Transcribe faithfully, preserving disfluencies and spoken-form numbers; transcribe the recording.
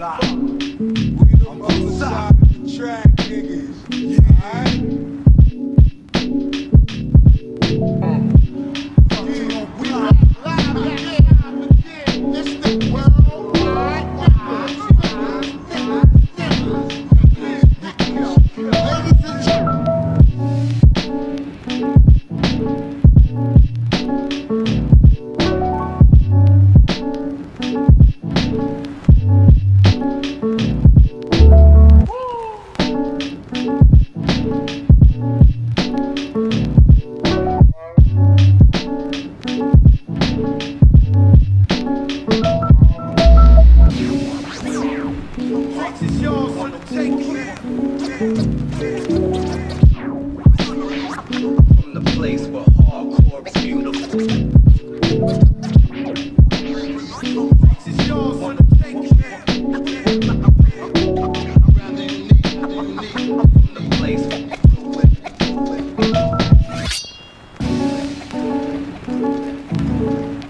block. We the other side of the track, niggas. Alright? We rock live again. It's the worldwide ladies and gentlemen. Texas, yours on the take. From the place where hardcore is beautiful. Texas, yours on the take. From the place where